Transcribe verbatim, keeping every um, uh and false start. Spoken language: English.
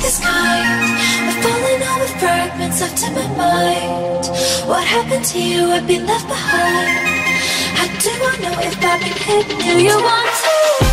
this kind. We're falling over fragments left in my mind. What happened to you? I've been left behind. How do I know if I've been hidden? Do you want to?